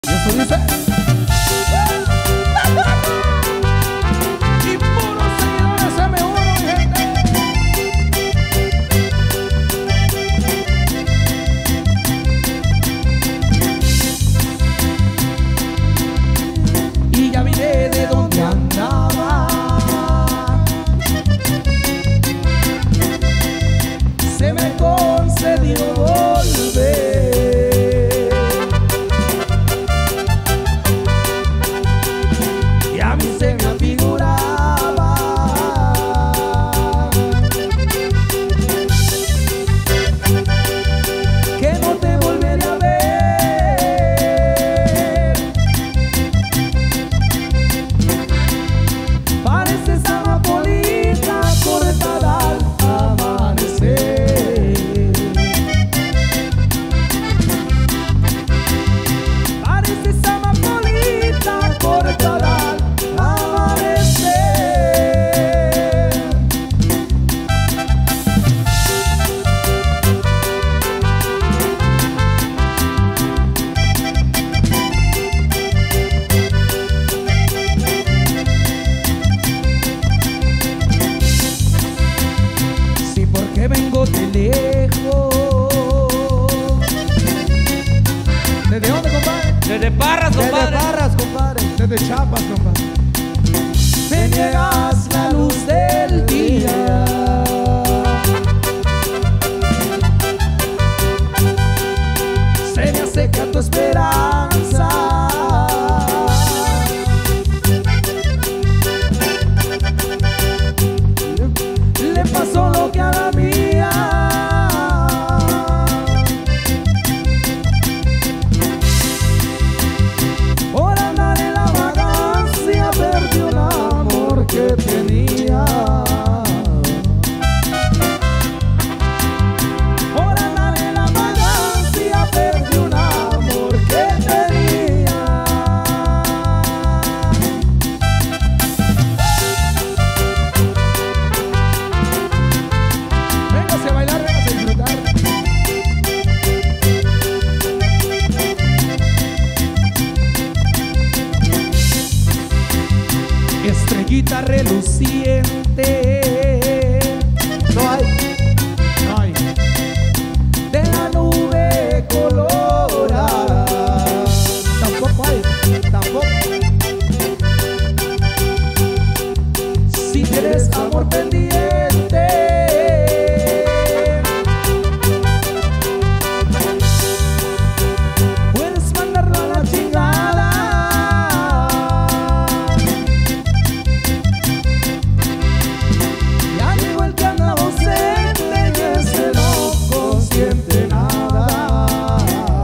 Y eso dice. Y puros seguidores M1, mi gente. Y ya vine de donde andaba. Se me concedió volver. Vengo de lejos. ¿Desde dónde, compadre? Desde Parras, compadre. Desde Parras, compadre. Desde Chiapas, compadre. Me niegas la luz del día. Se me acerca tu esperanza. Le pasó lo que a la mía. Por andar en la vagancia perdí un amor que tenía. Por andar en la vagancia perdí un amor que tenía. Véngase a bailar, véngase a disfrutar. Estrellita reluciente. No hay, no hay. De la nube colorada. Tampoco hay, tampoco. Si tienes amor pendiente, puedes mandarlo a la chingada. Ya llegó el que anda ausente y ese no consiente nada.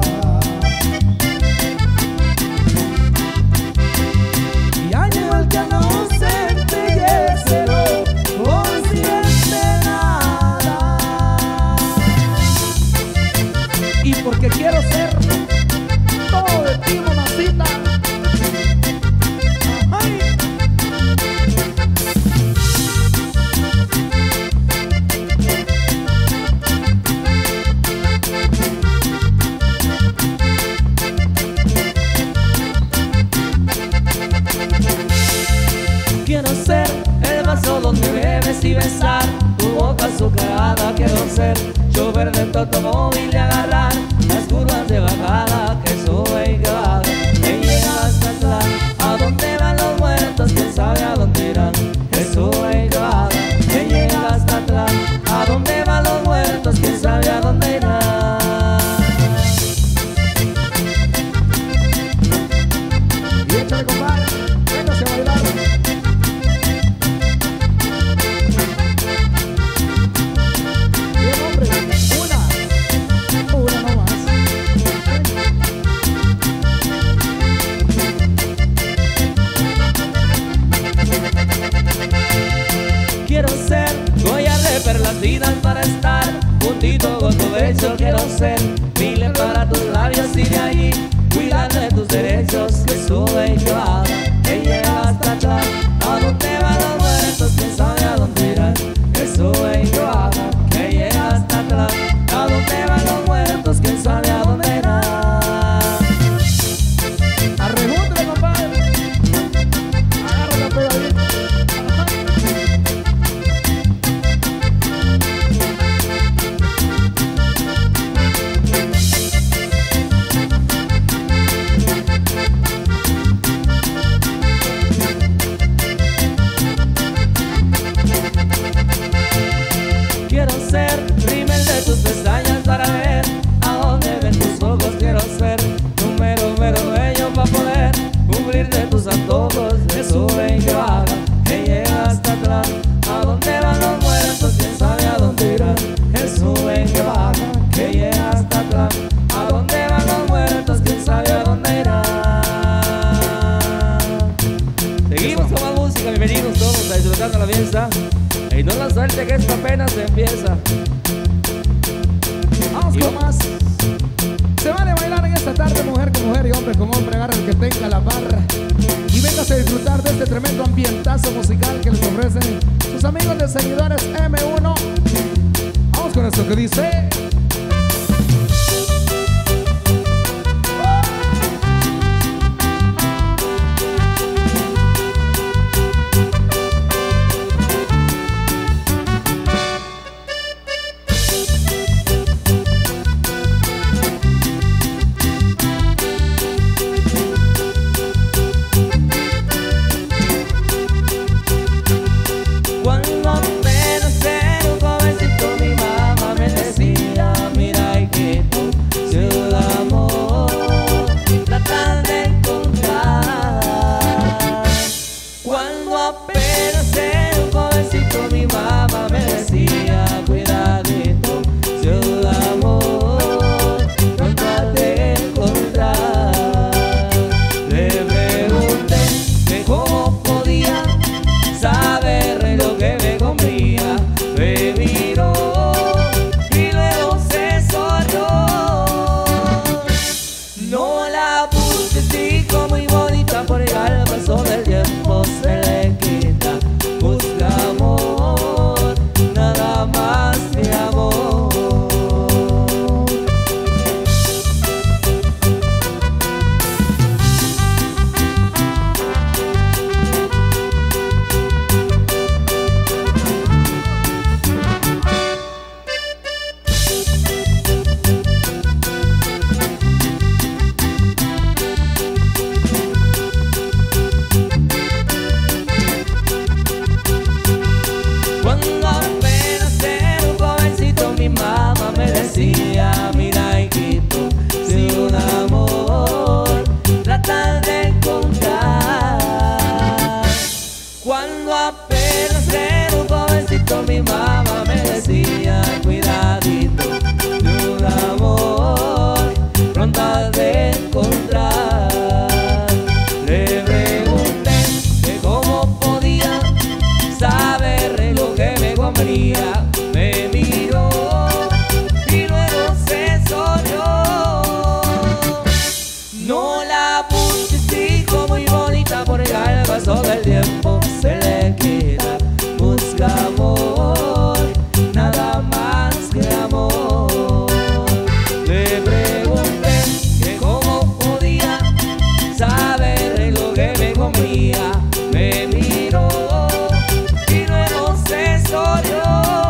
Ya llegó el que anda ausente y ese no consiente nada. Y porque quiero ser todo de ti, mamacita. Ay. Quiero ser el vaso donde bebes y besar tu boca azucarada. Quiero ser chofer de tu automóvil y agarrar las curvas de bajada que sube y que baja, que llega hasta atrás. A dónde van los muertos, quién sabe a dónde irán, que sube y que baja, que llega hasta atrás. A dónde van los muertos, quién sabe a dónde irán. Y échale, compadre, véngase a bailar. Bien, hombre, una nomás. Quiero ser collar de perlas finas para estar juntito con tu beso. Quiero ser miles para tus labios y de ahí cuidar de tus derechos. Que sube y que baja, que llega hasta atrás. A dónde van los muertos, quién sabe a dónde irán. Que sube y que baja, que llega hasta atrás. A dónde van los muertos, quién sabe a dónde irán. disfrutando la fiesta y no la suelte que esto apenas empieza. Vamos con más. Se vale bailar en esta tarde, mujer con mujer y hombre con hombre. Agarra el que tenga la barra y véngase a disfrutar de este tremendo ambientazo musical que les ofrecen sus amigos de Seguidores M1. Vamos con esto que dice: cuando apenas era un jovencito mi mamá me decía: mira hijito, si el amor tratar de encontrar. Cuando apenas era un jovencito mi mamá me decía: cuidadito, si el amor tratar de encontrar. Le pregunté que cómo podía saber lo que me convenía. Me miró y luego se sonrió. No la puse chico muy bonita porque al paso del tiempo se le quita. Busca amor, nada más que amor. Cuando apenas era un jovencito mi mamá me decía: mira hijito, si un amor tratar de encontrar. Cuando apenas era un jovencito mi mamá me decía: cuidadito, si un amor tratar de encontrar. Le pregunté que cómo podía saber lo que me convenía. Me miró y luego se sonrió. No la puse chico muy bonita porque al paso del tiempo se le quita. Busca amor, nada más que amor. Le pregunté que cómo podía saber lo que me convenía. Me miró y luego se sonrió.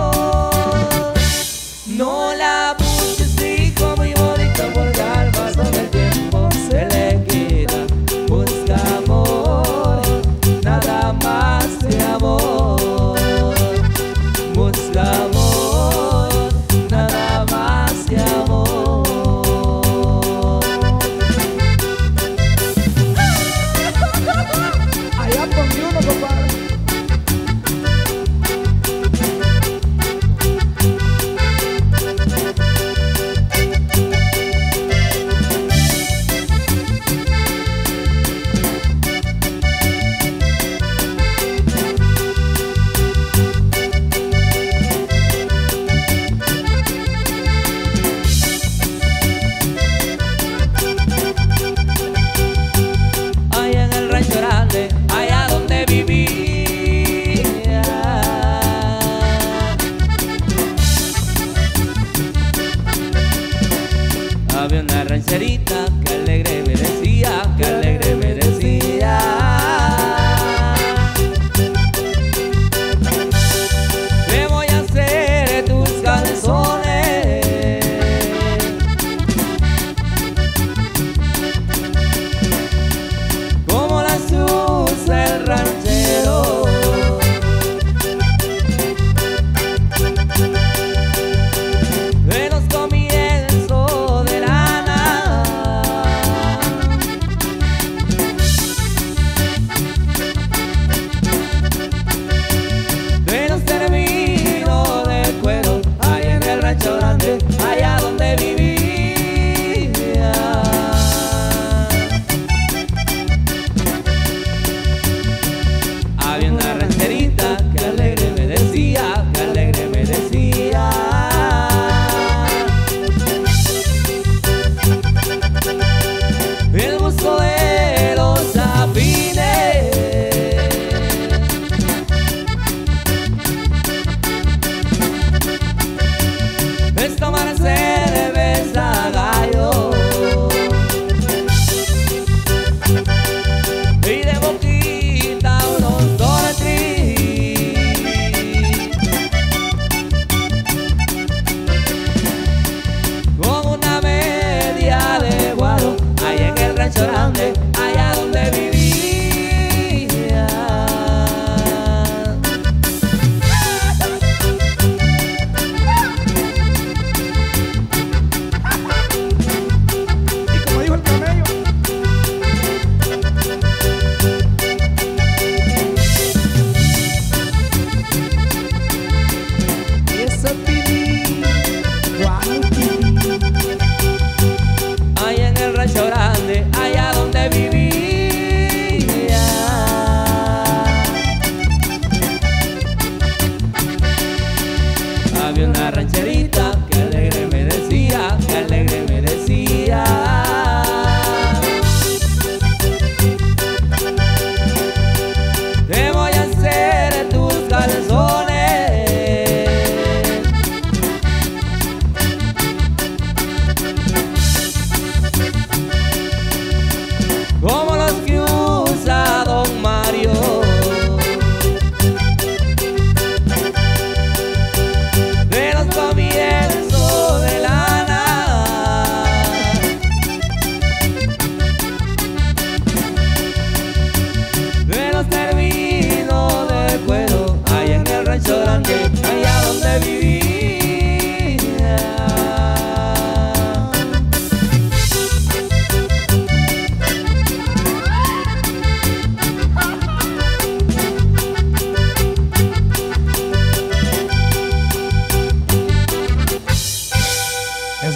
No la puse chico muy bonita porque al paso del tiempo se le quita. Busca amor, nada más.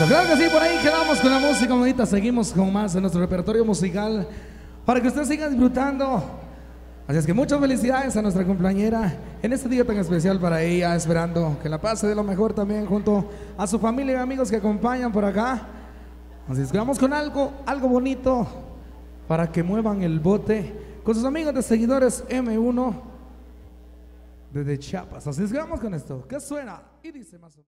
Eso, claro que sí, por ahí quedamos con la música bonita. Seguimos con más en nuestro repertorio musical para que ustedes sigan disfrutando. Así es que muchas felicidades a nuestra cumpleañera en este día tan especial para ella, esperando que la pase de lo mejor también junto a su familia y amigos que acompañan por acá. Así es que vamos con algo bonito para que muevan el bote con sus amigos de Seguidores M1 desde Chiapas. Así es que vamos con esto, que suena y dice más o menos.